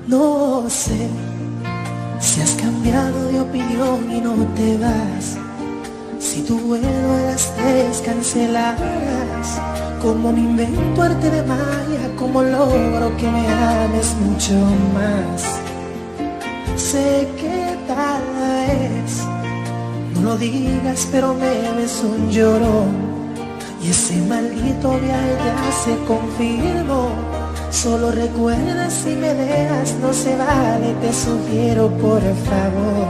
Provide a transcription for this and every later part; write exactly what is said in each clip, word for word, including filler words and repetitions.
No sé si has cambiado de opinión y no te vas. Si tu vuelo a las tres cancelaras, ¿cómo me invento arte de magia? ¿Cómo logro que me ames mucho más? Sé que tal vez no lo digas, pero me ves un llorón, y ese maldito viaje ya se confirmó. Solo recuerda, si me dejas no se vale, te sugiero por favor.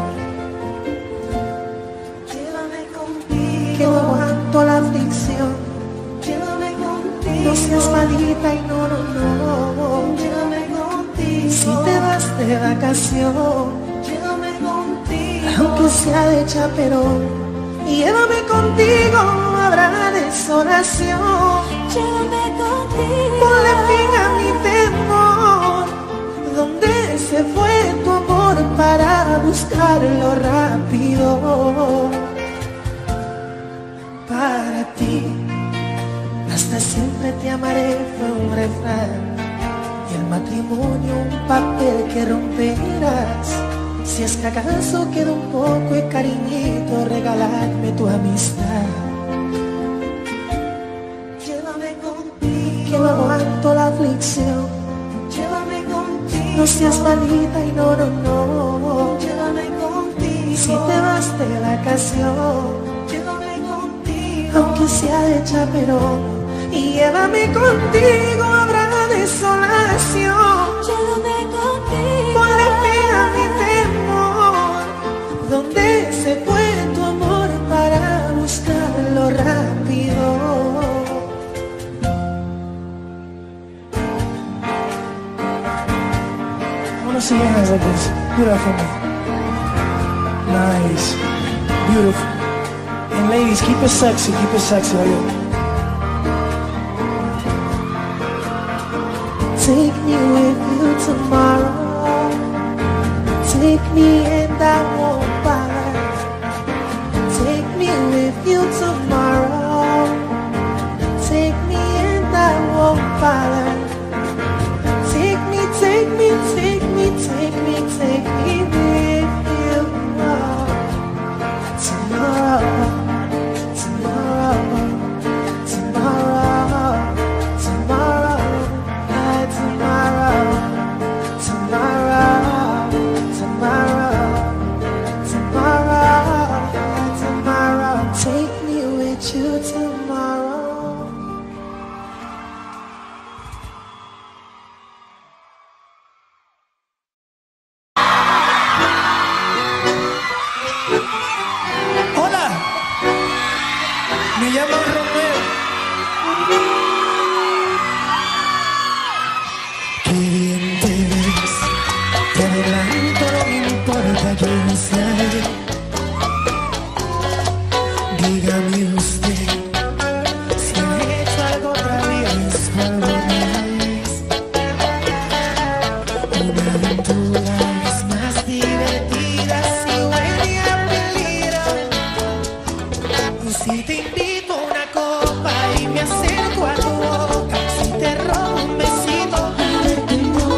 Llévame contigo, que no aguanto la aflicción. Llévame contigo, no seas malita y no, no, no. Llévame contigo, si te vas de vacación. Llévame contigo, aunque sea de chaperón. Llévame contigo, habrá desolación. Llévame contigo, ponle fin a mi temor. ¿Dónde se fue tu amor para buscarlo rápido? Para ti, hasta siempre te amaré fue un refrán, y el matrimonio un papel que romperás. Si es que acaso queda un poco de cariñito, regaladme tu amistad. Llévame contigo, que no aguanto la aflicción. Llévame contigo, no seas malita y no, no, no. Llévame contigo, si te vas de vacación. Llévame contigo, aunque sea de chaperón. Y llévame contigo, habrá desolación. Llévame contigo, ponle fin a mi temor. ¿Dónde se fue tu amor para buscarlo rápido? I wanna see your hands like this. Do that for me. Nice. Beautiful. And ladies, keep it sexy, keep it sexy. Take me with you tomorrow. Take me and I won't bother. Take me with you tomorrow. Take me and I won't bother. Take me, take me, take me, take me, take me with you tomorrow. Tomorrow, tomorrow, tomorrow, tomorrow. Tomorrow, tomorrow, tomorrow, tomorrow, tomorrow. Take me with you tomorrow. Hola, me llamo Romeo. Qué bien te ves, te adelanto, no me importa quién sea. Dígame usted si he hecho algo travieso alguna vez. Una aventura es más divertida si huele a peligro. Y si te invito a una copa y me acerco a tu boca, si te robo un besito, tengo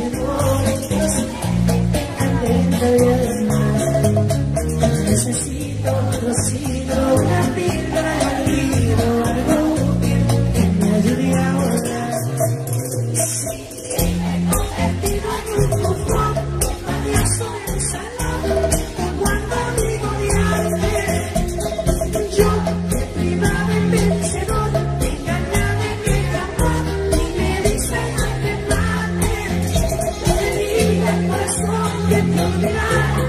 Necesito un rocío, una píldora de alivio, algo útil que me ayude a volar. Sí, me he convertido en un bufón, un payaso en el salón, cuando digo odiarte. Yo, que privaba en vencedor, me engañaba en el amor, y me dice no te mates. Me diga el corazón que te olvidara.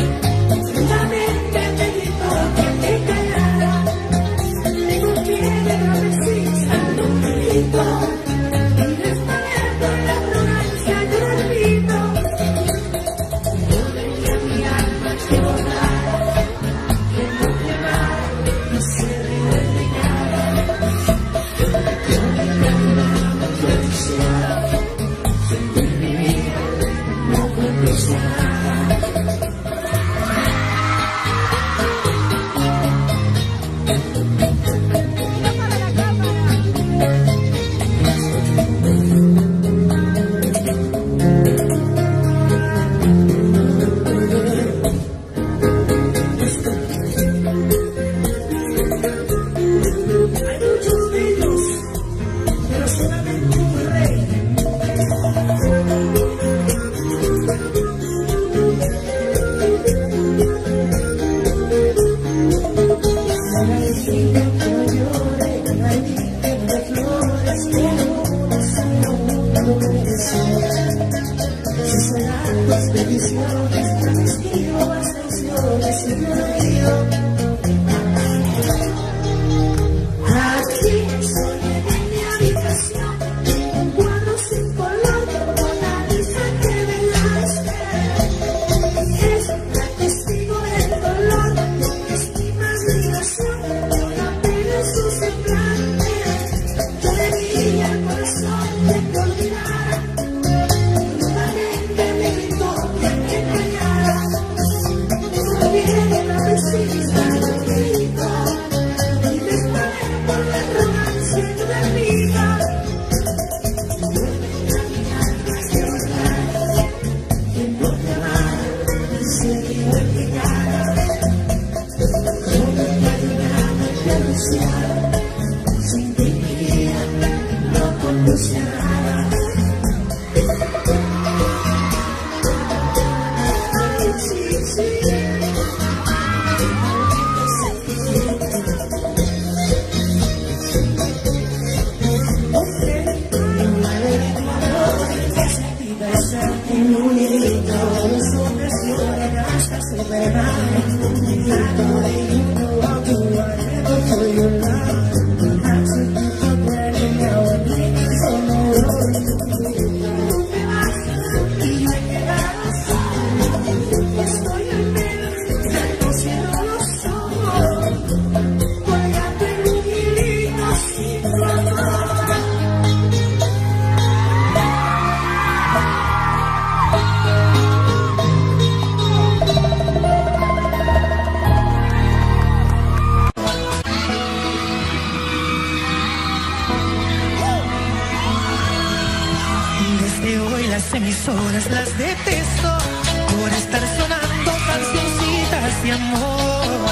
Emisoras las detesto por estar sonando cancioncitas de amor,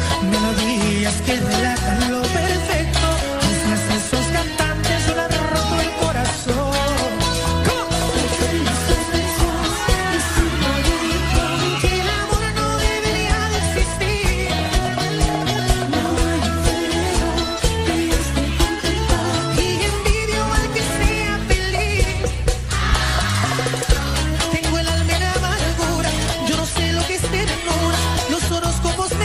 melodías que relatan lo perfecto, mientras esos cantantes no han roto el corazón. Que el amor no debería de existir. Y envidio al que sea feliz. Tengo el alma en amargura, yo no sé lo que es ternura, los horóscopos me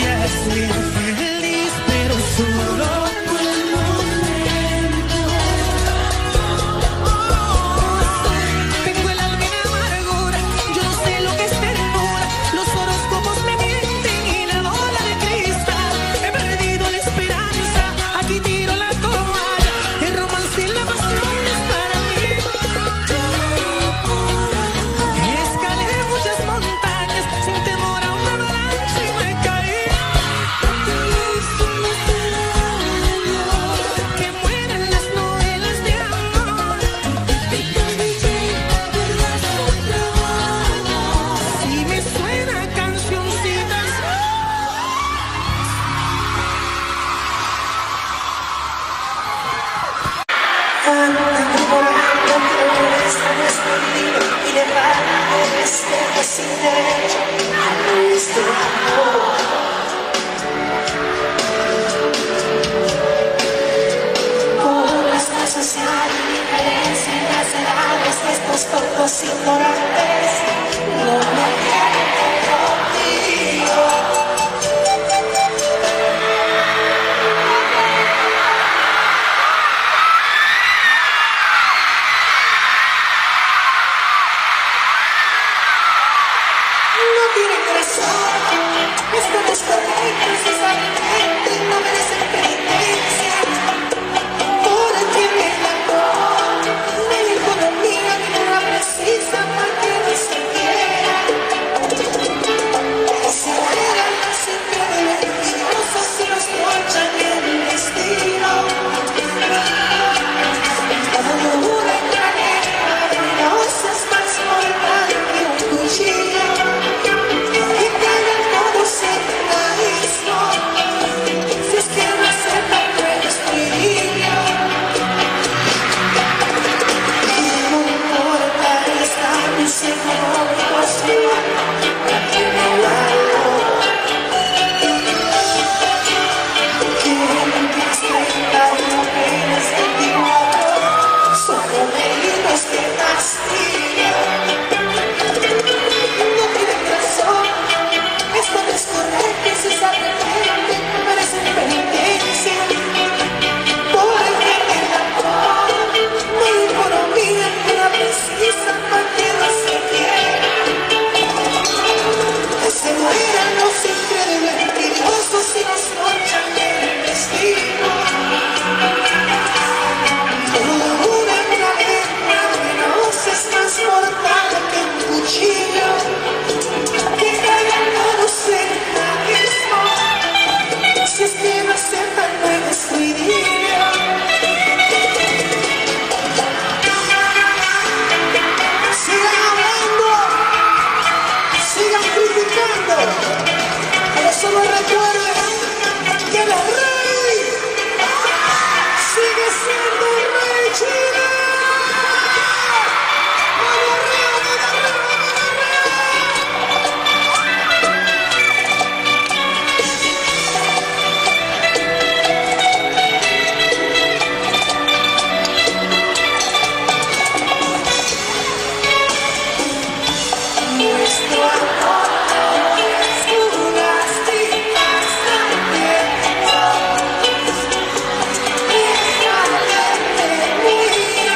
seas muy feliz, pero solo por el momento. Tengo el alma en amargura, yo no sé lo que es ternura. Los horóscopos me mienten y la bola de cristal. He perdido la esperanza, aquí tiro la toalla. El romance y la pasión es para mí. Escalé muchas montañas sin temor a una avalancha y me caí. Que mueran las novelas de amor. Si me suena cancioncitas. Y de parte respeto sin derecho a nuestro amor. Por nuestra social indiferencia en las edades de estos tontos ignorantes, no me quieren contigo. No tienen razón, esto no es correcto, necesariamente no merecen penitencia. Por el que me mató, ni la economía ni nada precisa para que no se quiera. Que se mueran los increíbles envidiosos y los monchan en el destino. Cuando una granera venenosa es más mortal que un cuchillo. Y caigan todos en el abismo. Si es que no aceptan que eres tu niño. Y no importa estar diciendo imposible, no tiene valor. Que limpias treinta y no apenas veinticuatro, son momentos que fastidian. No tienen razón, esto no es correcto, necesariamente no merecen penitencia. Por el que me amor, no hay economía que la precisa para que no se quiera. Que se mueran los increíbles envidiosos y nos monchan en el destino. Toda una cadena venenosa es más mortal que un cuchillo. Que caigan todos en el abismo. Si es que no aceptan, no eres tu idioma. Sigan hablando, sigan criticando, pero solo recuerden que el rey sigue siendo el rey Chile. ¡Vamos arriba, vamos arriba, vamos arriba! Nuestro amor es fugaces y bastante lento. Déjame de mí.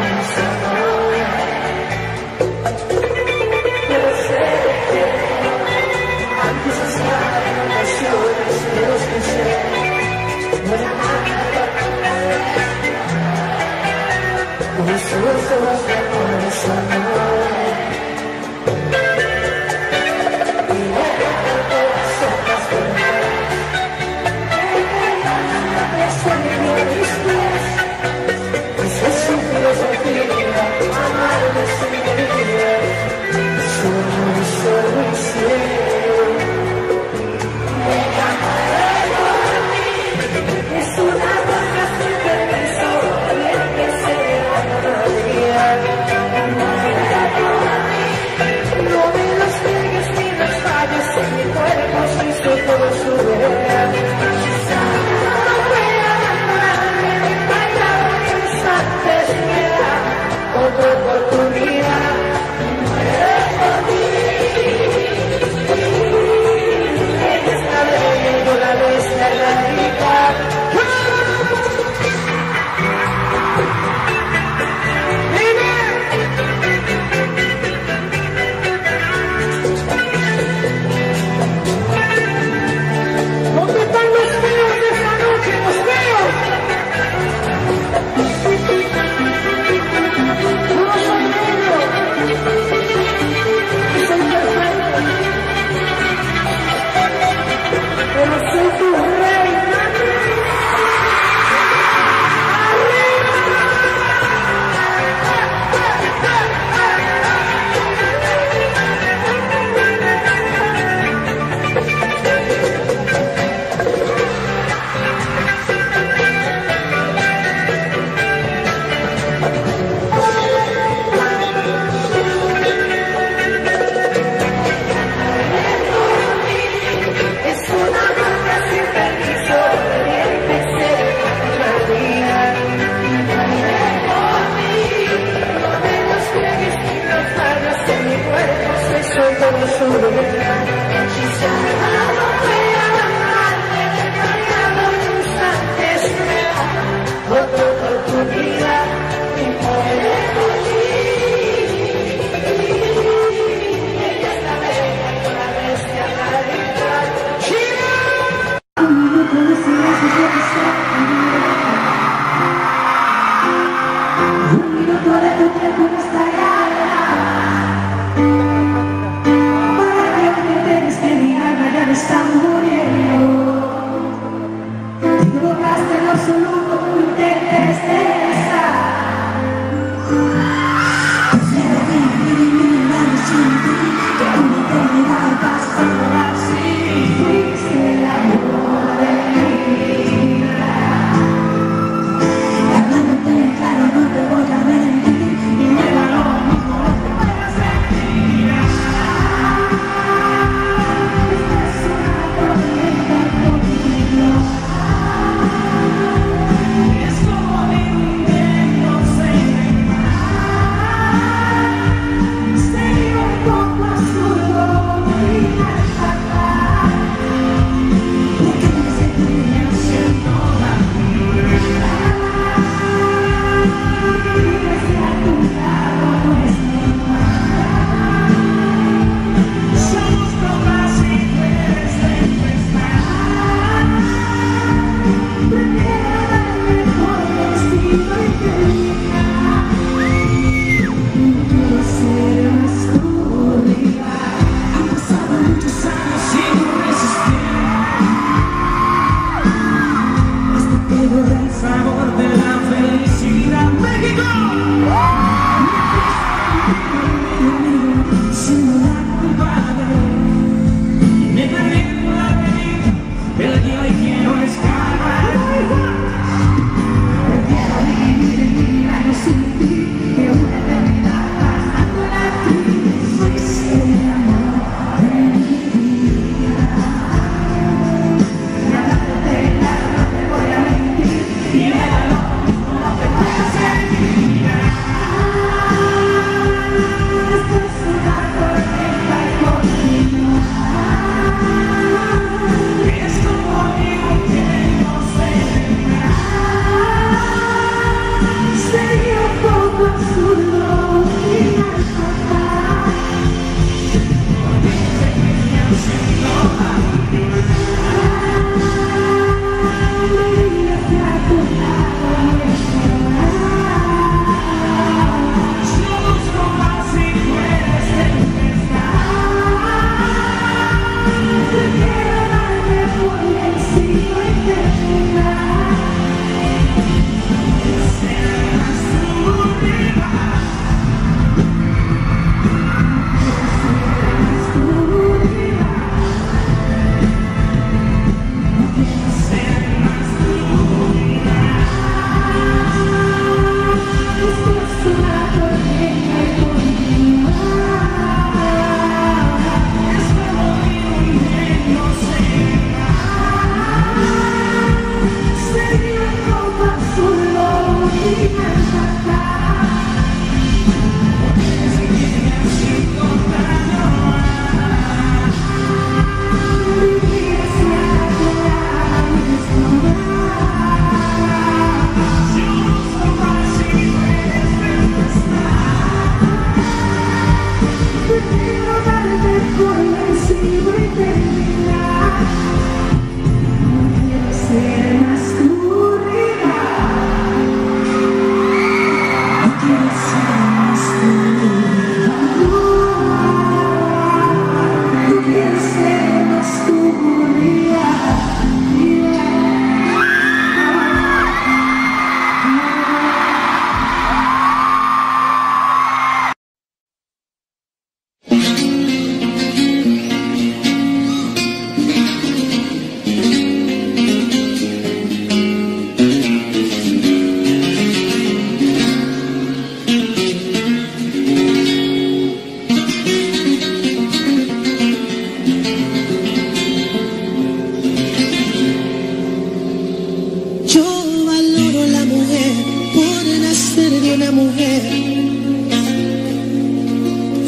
Claro, no te voy a mentir y me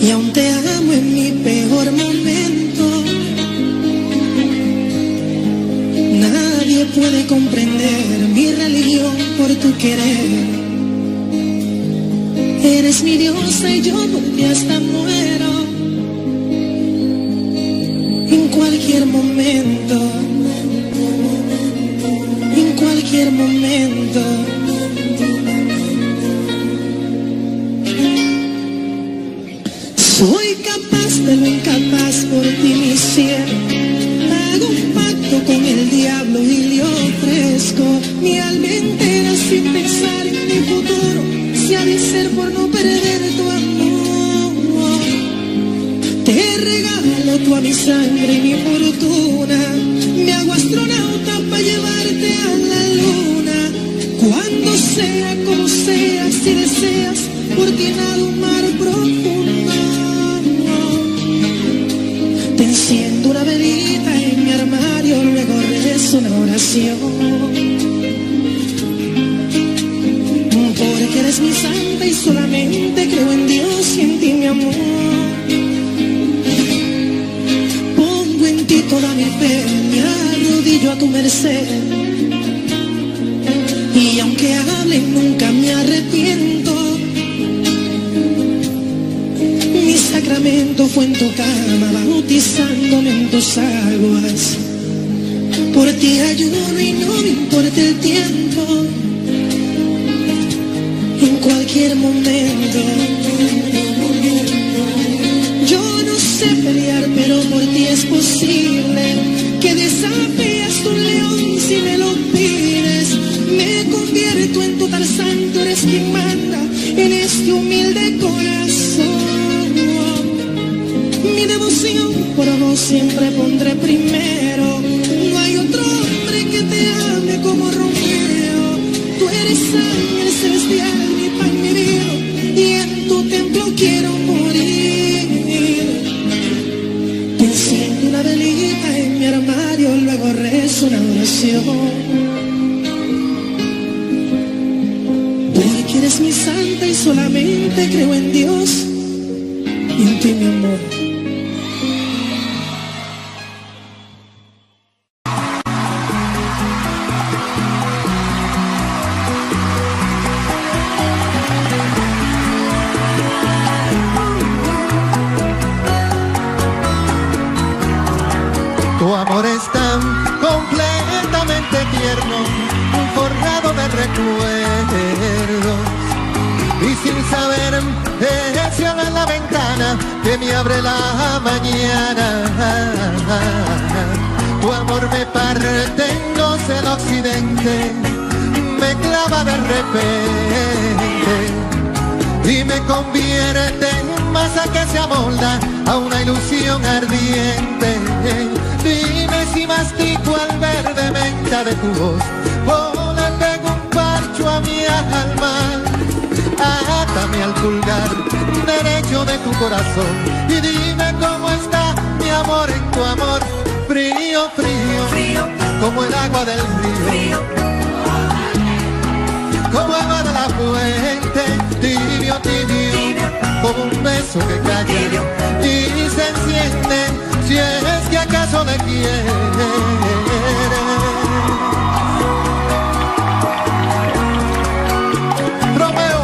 y aún te amo en mi peor momento. Nadie puede comprender mi religión por tu querer. Eres mi diosa y yo por ti hasta muero. En cualquier momento, en cualquier momento. Soy capaz de lo incapaz por ti, mi cielo. Hago un pacto con el diablo y le ofrezco mi alma entera sin pensar en mi futuro. Si ha de ser por no perder tu amor, te regalo toda mi sangre y mi fortuna. Me hago astronauta para llevarte a la luna. Cuando sea, como sea, si deseas, por ti nado un mar profundo. Te enciendo una velita en mi armario, luego rezo una oración. Porque eres mi santa y solamente creo en Dios y en ti, mi amor. Pongo en ti toda mi fe, me arrodillo a tu merced. Y aunque hablen nunca me arrepiento. Mi sacramento fue en tu cama, bautizándome en tus aguas. Por ti ayuno y no me importa el tiempo. En cualquier momento. Yo no sé pelear, pero por ti es posible que desafíes tu león si me lo pides. Me convierto en tu Tarzán, tú eres quien manda en este humilde corazón. Mi devoción por vos siempre pondré primero. No hay otro hombre que te ame como Romeo. Tú eres ángel celestial, mi pan, mi vida, y en tu templo quiero morir. Te enciendo una velita en mi armario, luego rezo una oración. Porque eres mi santa y solamente creo en Dios y en ti, mi amor. Tu amor es tan completamente tierno, forrado de recuerdos. Y sin saber, cierra la ventana que me abre la mañana. Tu amor me parte en dos el occidente, me clava de repente y me convierte en masa que se amolda a una ilusión ardiente. Dime si mastico al verde menta de tu voz o le pego un parcho a mi alma. Átame al pulgar derecho de tu corazón y dime cómo está mi amor en tu amor. Frío, frío, frío, como el agua del río, frío, como agua de la fuente, tibio, tibio, tibio, como un beso que cae tibio y se enciende si es que acaso le quieres. Romeo.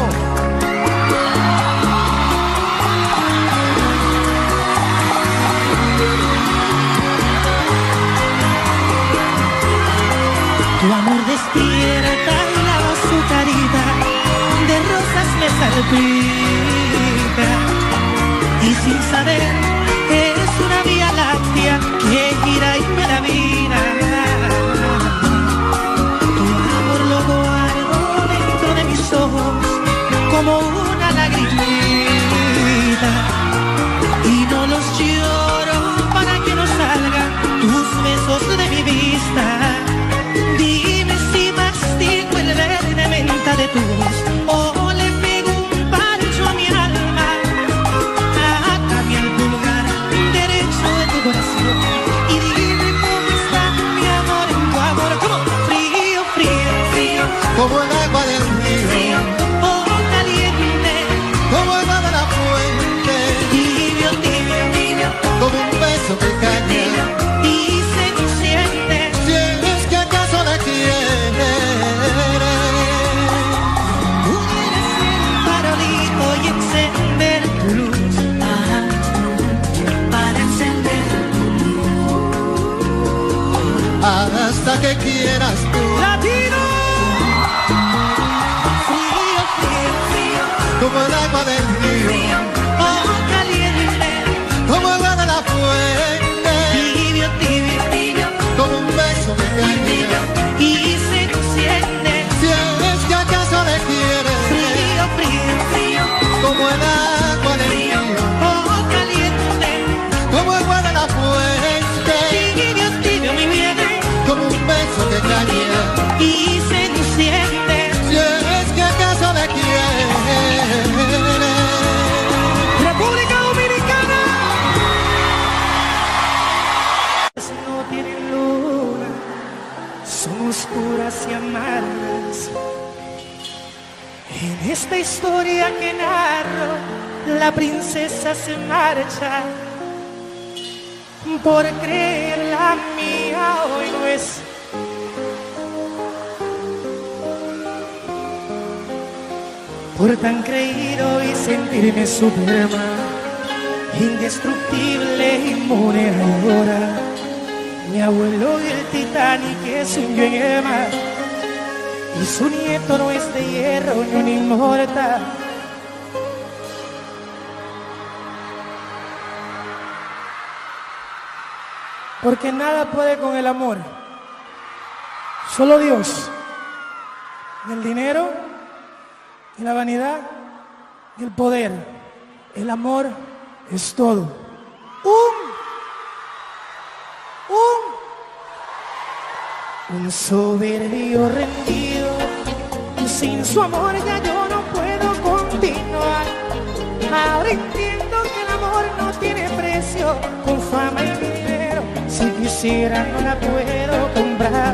Tu amor despierta y lava su carita, de rosas me salpica. Y sin saber es una vía láctea que gira y me da vida. Tu amor lo guardo dentro de mis ojos como una lagrimita, y no los lloro para que no salgan tus besos de mi vista. Dime si mastico el verde menta de tu voz o le pego un pancho a mi alma. Atame al pulgar derecho de tu corazón y dime cómo está mi amor en tu amor. Como frío, frío, frío, como el agua del río, frío o caliente, como el el agua del río, oh caliente, como el agua de la fuente, tibio, tibio, tibio, como un beso de caña. y seduciente, Si es que acaso le quieres, frío, frío, frío, como el agua del río, oh caliente, como el agua de la fuente, tibio, tibio, mi bien, como un beso que caña. y seduciente. Si es que acaso le quieres, República Dominicana. No tienen luna, son oscuras y amargas. En esta historia que narro, la princesa se marcha. Por creer la mía hoy no es. Por tan creído y sentirme Superman, indestructible, inmune ahora. Mi abuelo y el Titanic que se hundió en el mar, y su nieto no es de hierro ni un inmortal. Porque nada puede con el amor, solo Dios. Y el dinero, y la vanidad, y el poder. El amor es todo. Un, un, un soberbio rendido. Sin su amor ya yo no puedo continuar. Ahora entiendo que el amor no tiene precio. Con fama y dinero, si quisiera no la puedo comprar.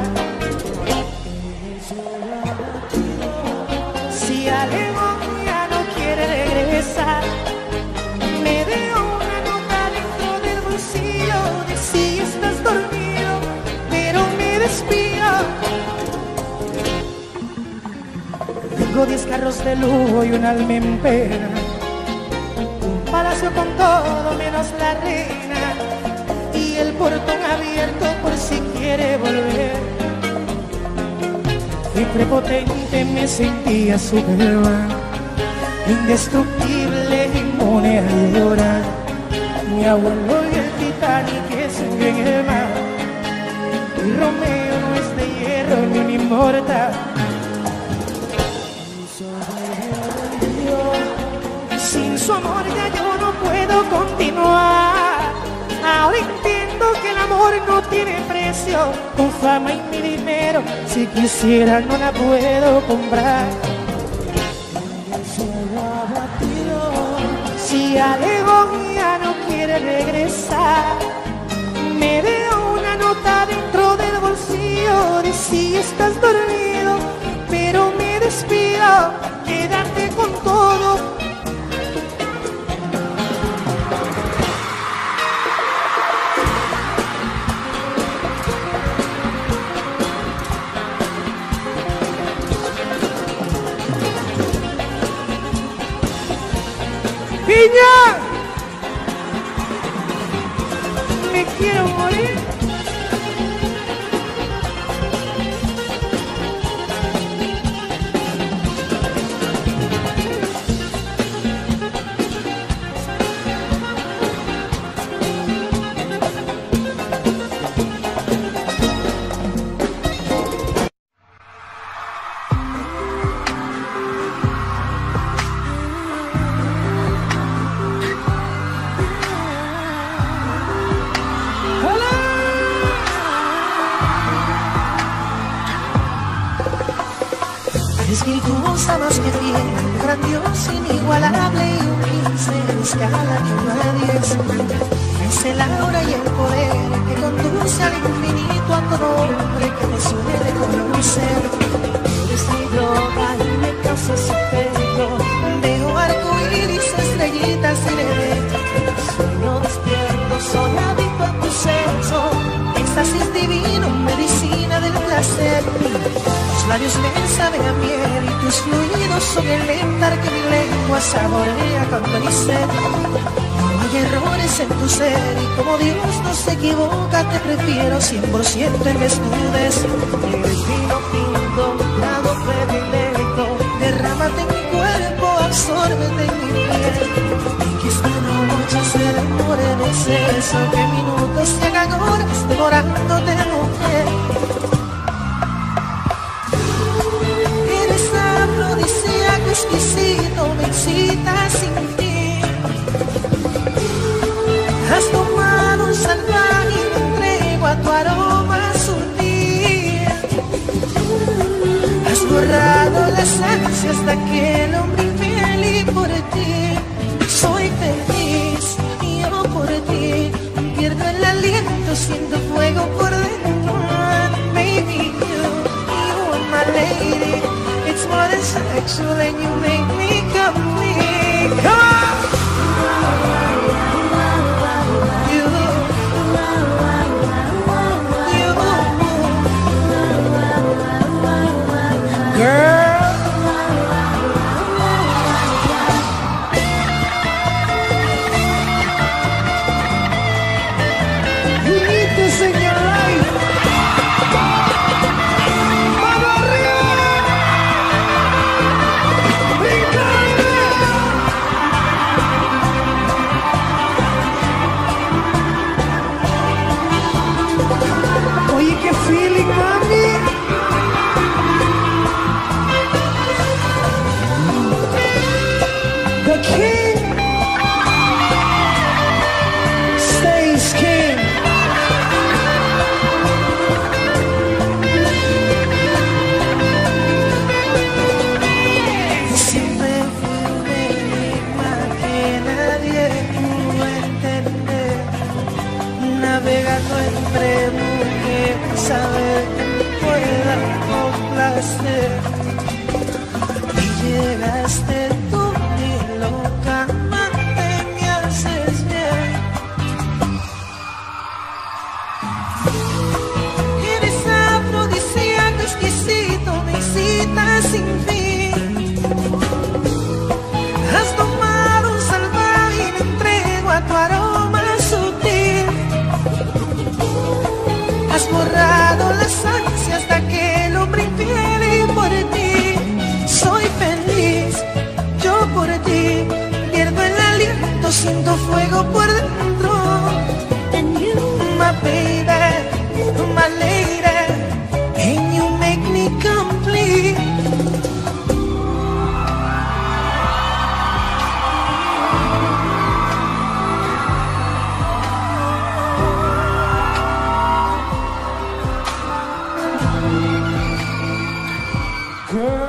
Si Alemania no quiere regresar, me dio una nota dentro del bolsillo de si estás dormido, pero me despido. Tengo diez carros de lujo y un alma en pena, un palacio con todo menos la reina, y el portón abierto por si quiere volver. Y prepotente me sentía Superman, indestructible, inmune a llorar. Mi abuelo y el Titanic que se hundió en el mar, y Romeo no es de hierro ni un inmortal. Sin su amor ya yo no puedo continuar. Ahora entiendo que el amor no tiene precio. Con fama y mi dinero, si quisiera no la puedo comprar. Si Alemania no quiere regresar, me dio una nota dentro del bolsillo de si estás dormido, pero me despido, quédate con todo. ¡Piña! Me quiero morir. Espirituosa más que fiel, grandiosa, inigualable y humilde, de escala de uno a diez. Es el aura y el poder que conduce al infinito a todo hombre que te suele reconocer. Eres mi droga y me causas efecto, dejo arcoíris, estrellitas y eventos. Sueño despierto, soy adicto a tu sexo, éxtasis divino, medicina del placer. Tus labios me saben a miel y tus fluidos son el néctar que mi lengua saborea cuando ni sed. No hay errores en tu ser y como Dios no se equivoca, te prefiero cien por ciento en vez dudes. Eres vino tinto, grado predilecto, derrámate en mi cuerpo. absórbete en mi piel y que esta noche se demore en exceso, que minutos se hagan horas devorándote, mujer. Eres afrodisíaco exquisito, me excitas sin fin. Has tomado un salvaje y me entrego a tu aroma sutil. Has borrado las ansias de aquel hombre infiel y por ti soy feliz. Y yo por ti pierdo el aliento, siento fuego por dentro. Baby, you, you are my lady. It's more than sexual and you make me complete. Come on! Siento fuego por dentro. And you, my baby, my lady, and you make me complete. Girl.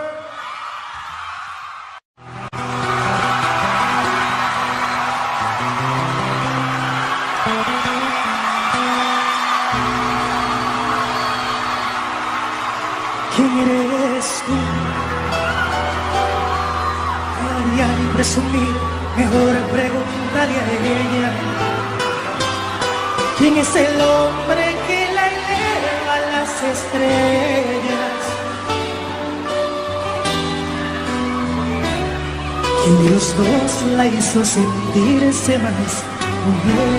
¿Quién eres tú? Haría y presumir, mejor pregúntale a ella. ¿Quién es el hombre que la eleva a las estrellas? ¿Quién de los dos la hizo sentirse más mujer?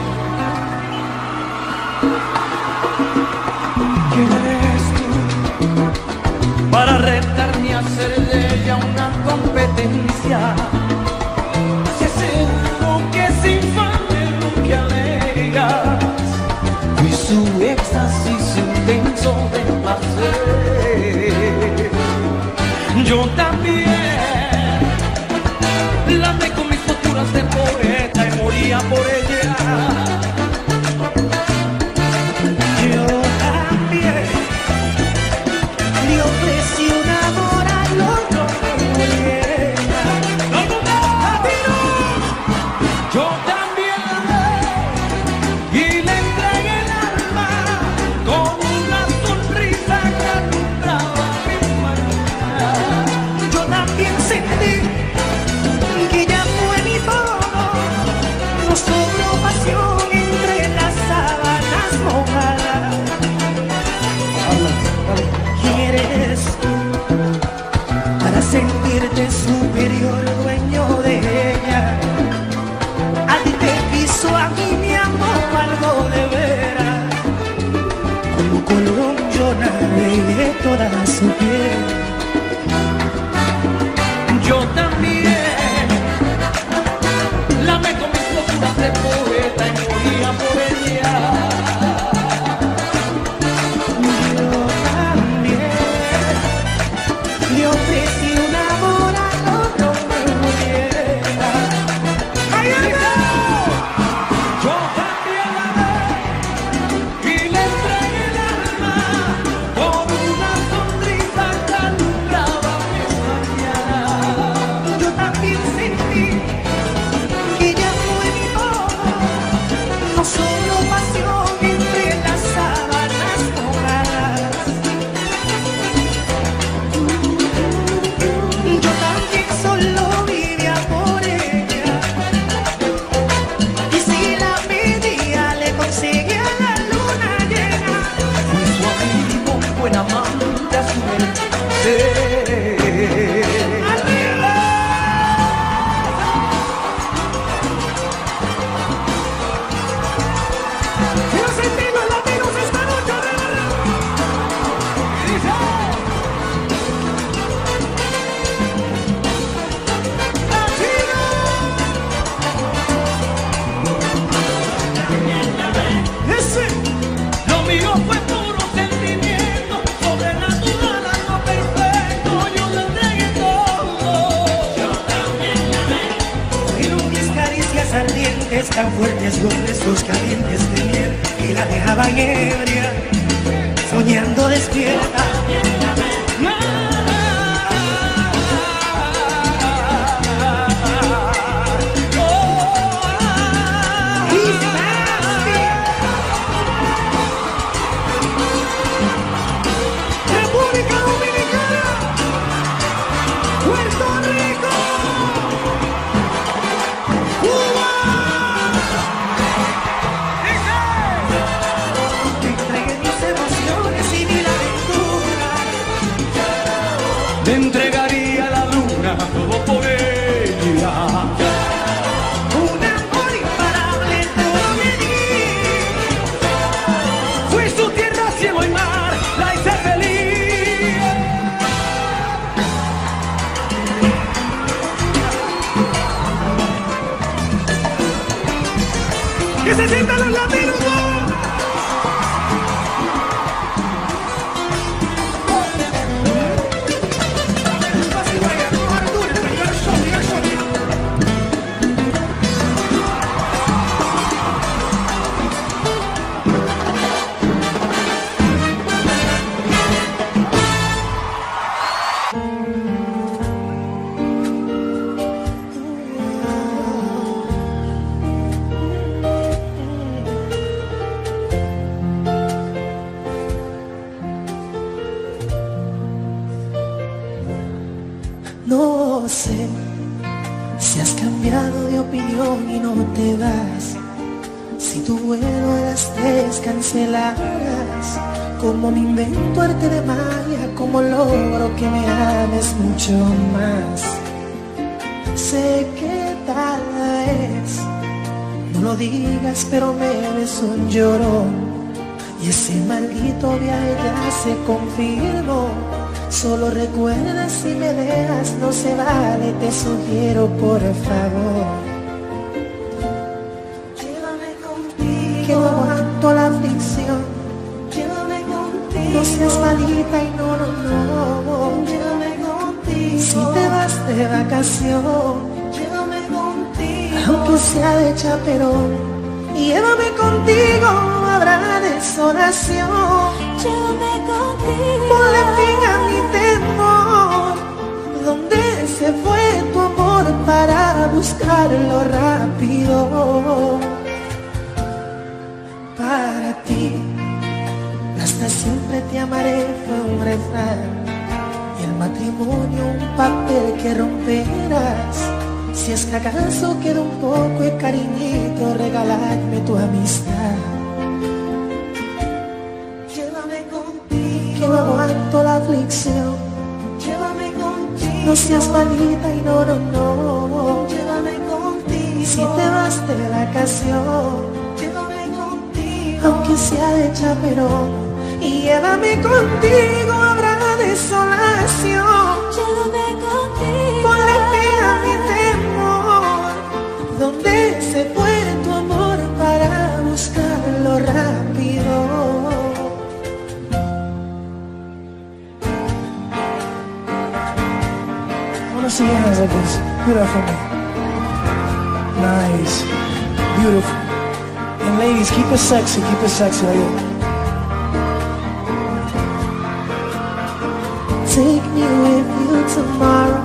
¿Quién eres tú? Para retarme a hacer de ella una competencia. Si es algo que sin falta lo que alegas, y su éxtasis intenso de placer. Yo también la con mis posturas de poeta y moría por ella. tan fuertes los besos calientes de miel que la dejaban ebria, soñando despierta. Te entregaría la luna todo por ella. Un amor imparable todo me di. Fui su tierra, cielo y mar, la hice feliz. Que se sientan los latinos. No sé si has cambiado de opinión y no te vas, si tu vuelo a las tres cancelarás. Como me invento arte de magia, como logro que me ames mucho más. Sé que tal vez no lo digas, pero me ves un llorón, y ese maldito viaje ya se confirmó. Solo recuerda, si me dejas no se vale, te sugiero por favor. Llévame contigo, que no aguanto la aflicción. Llévame contigo, no seas malita y no, no, no. Llévame contigo, si te vas de vacación. Llévame contigo, aunque sea de chaperón. Llévame contigo, habrá desolación. Llévame contigo, ponle fin a mi temor. ¿Dónde se fue tu amor para buscarlo rápido? Para ti, hasta siempre te amaré fue un refrán, y el matrimonio un papel que romperás. Si es que acaso queda un poco de cariñito, regaladme tu amistad. Llévame contigo, que no aguanto la aflicción. Llévame contigo, no seas malita y no, no, no. Llévame contigo, si te vas de vacación. Llévame contigo, aunque sea de chaperón. Y llévame contigo, habrá desolación. Llévame contigo, ponle fin a mi temor. ¿Dónde se fue tu amor para buscarlo rápido? I wanna see your hands like this. Do that for me. Nice. Beautiful. And ladies, keep it sexy, keep it sexy like that. Take me with you tomorrow.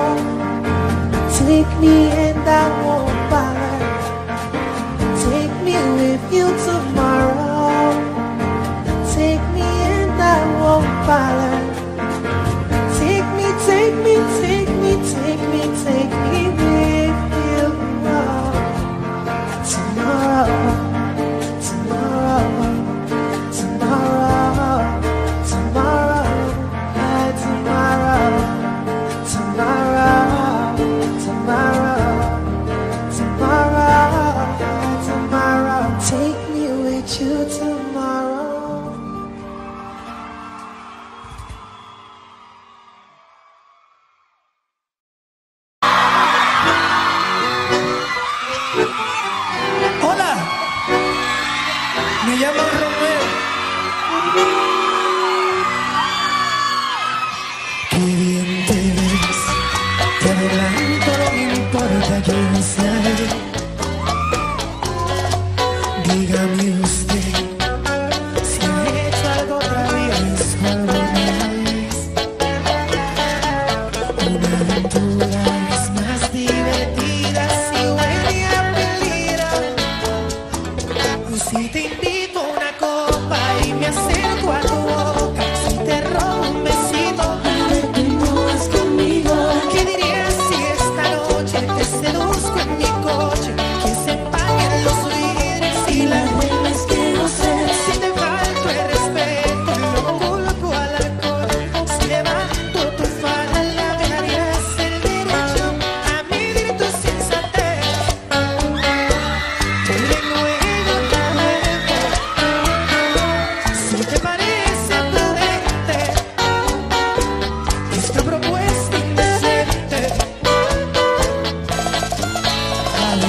Take me and I won't bother. Take me with you tomorrow. Take me and I won't bother. Take me, take me, take me, take me, take me with you tomorrow. Tomorrow, tomorrow, tomorrow, tomorrow, tomorrow, tomorrow, tomorrow, tomorrow, tomorrow. Take me with you tomorrow. Hola, me llamo Romeo. Qué bien te ves, te adelanto, no me importa quién sea.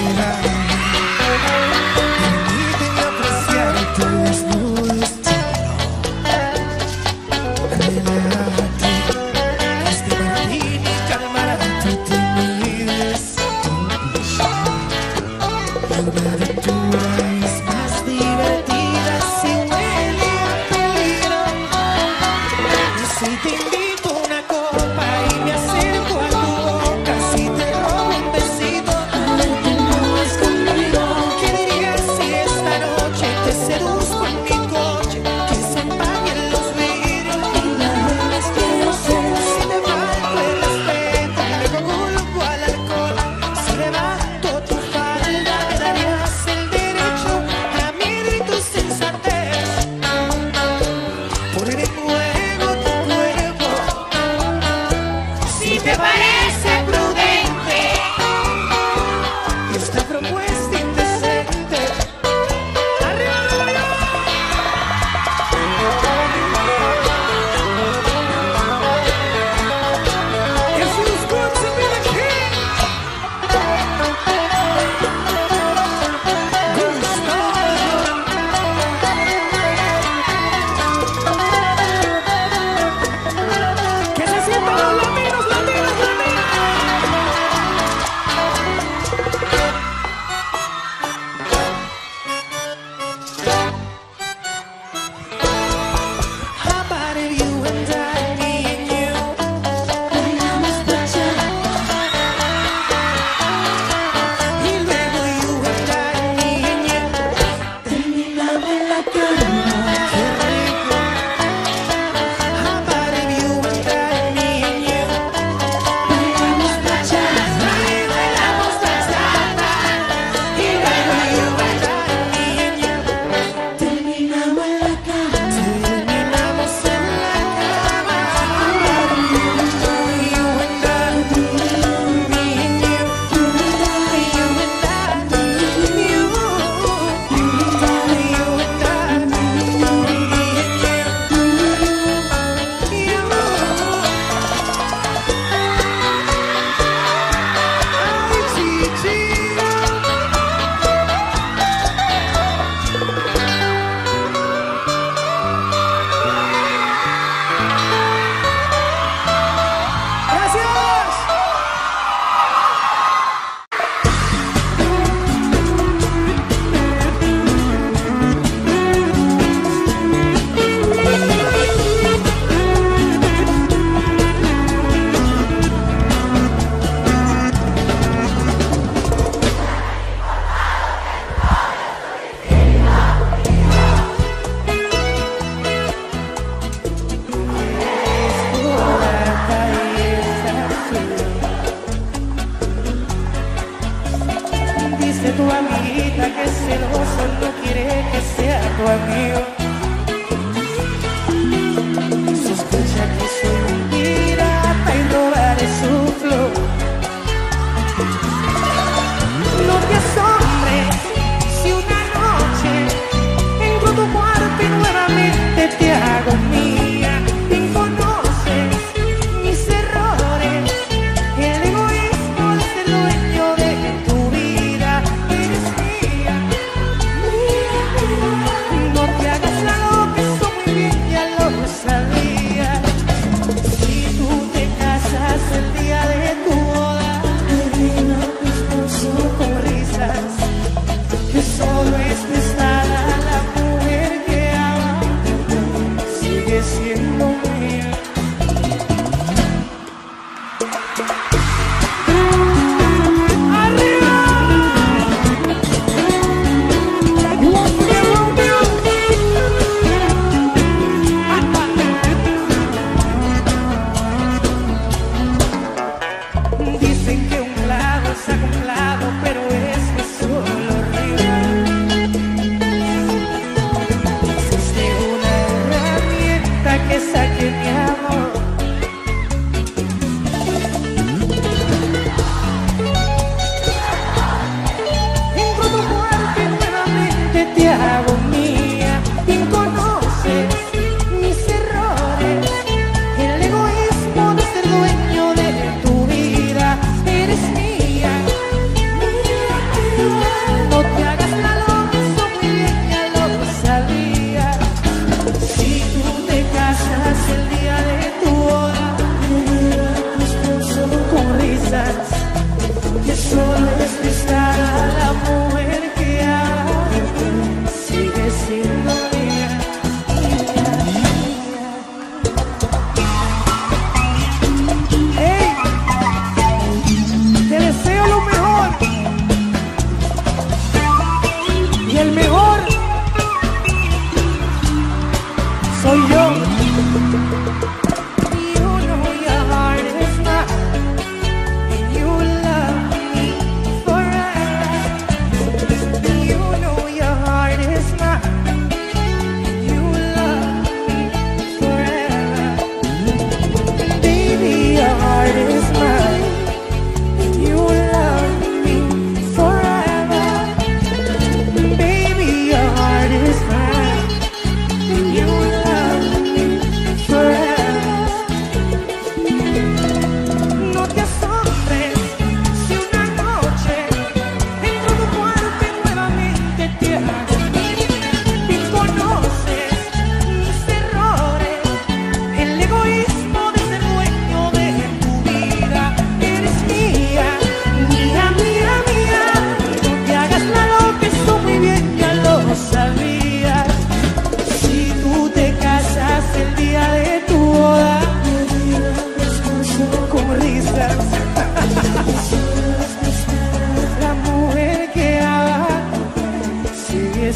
No te hagas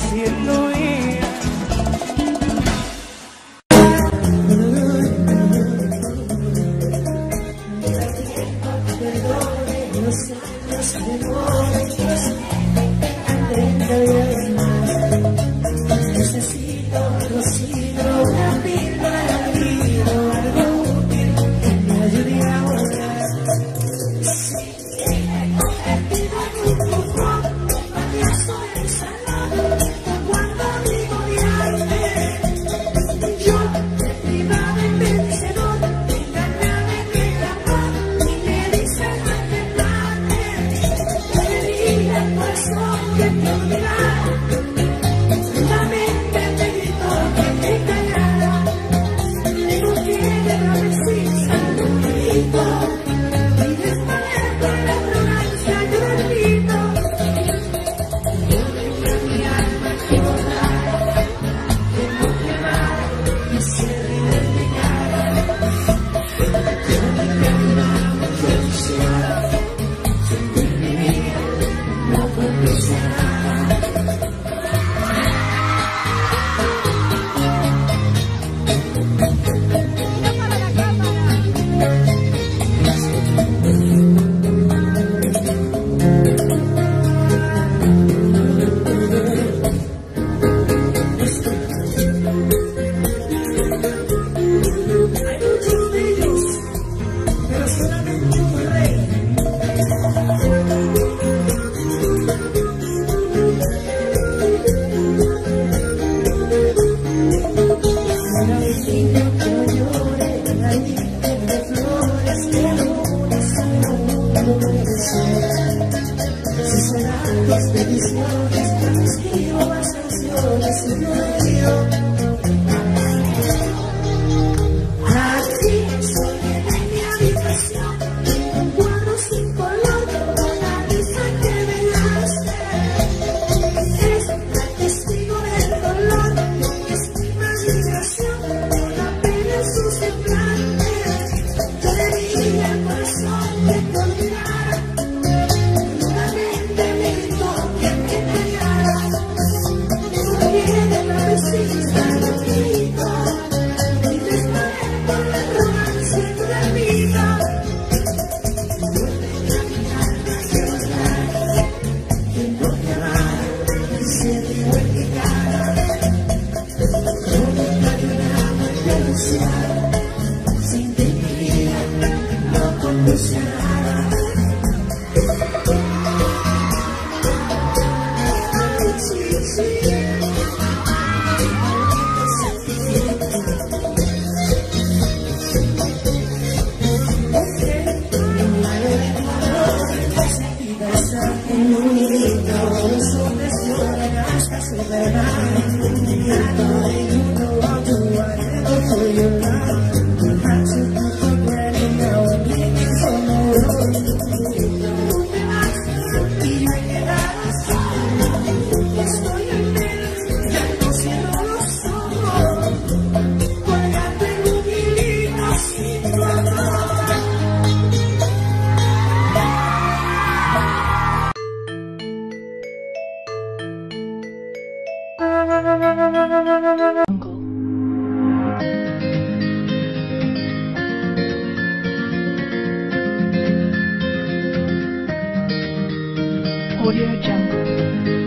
siendo mía. Necesito rocío, una píldora de olvido, algo útil que me ayude a volar. Si he convertido en un bufón, payaso en el salón, cuando digo de arte, yo te privaba en vencedor, engañaba en el amor, y me dice no entenderte, te diría el corazón que te olvidara. La mente me gritó que te callara, no tiene la respuesta al grito, y desmalé con la arrogancia que repito. Yo dejé mi alma que volara, que no quemara, y se ríe de mi cara. Yo dejé mi alma que deseara, sentir mi vida, no conduce a nada. Audio Jungle.